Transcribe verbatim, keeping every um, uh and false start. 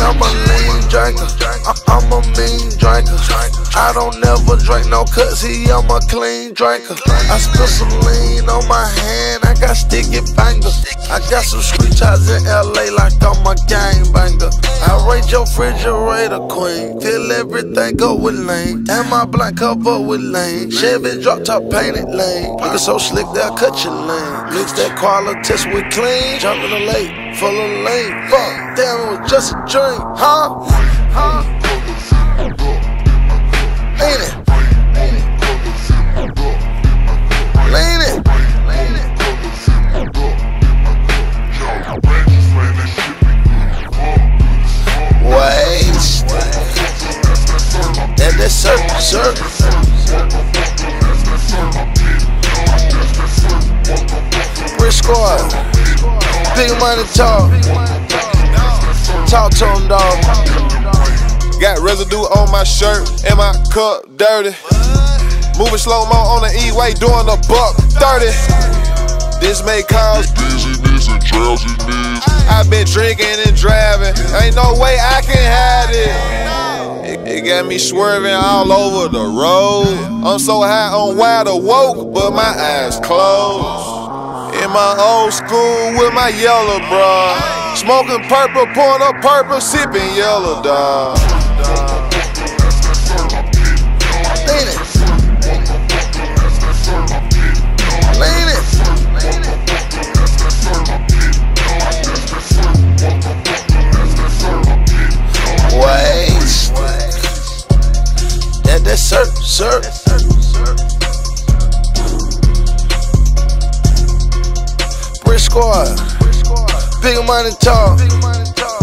I'm a lean drinker. I'm a mean drinker. I don't never drink no cutsy, I'm a clean drinker. I spill some lean on my hand, I got sticky fingers. I got some street shots in L A like I'm a gangbanger. I rate your refrigerator queen, till everything go with lean. And my blunt cover with lean. Chevy drop top painted lane. Nigga so slick they'll cut your lane. Mix that quality test with clean. Jump in the lake, full of lean. Fuck, damn it was just a drink, huh? Huh? Lean it. Lean it. Waste. That that surf, surf. Brick Squad. Big money talk. Talk to him, dog. Got residue on my shirt and my cup dirty. Moving slow-mo on the E-way, doing a buck thirty. This may cause dizziness and drowsiness. I've been drinking and driving, ain't no way I can hide it. It, it got me swerving all over the road. I'm so high on wide awoke, but my eyes closed. In my old school with my yellow bra, smoking purple, pouring up purple, sipping yellow dog. Lean it. Lean it. Waste. That that surf, surf. Brick Squad. Big money talk.